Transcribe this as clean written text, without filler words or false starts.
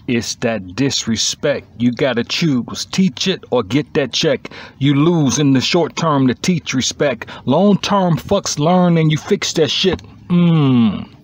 It's that disrespect. You gotta choose. Teach it or get that check. You lose in the short term to teach respect. Long term fucks learn and you fix that shit.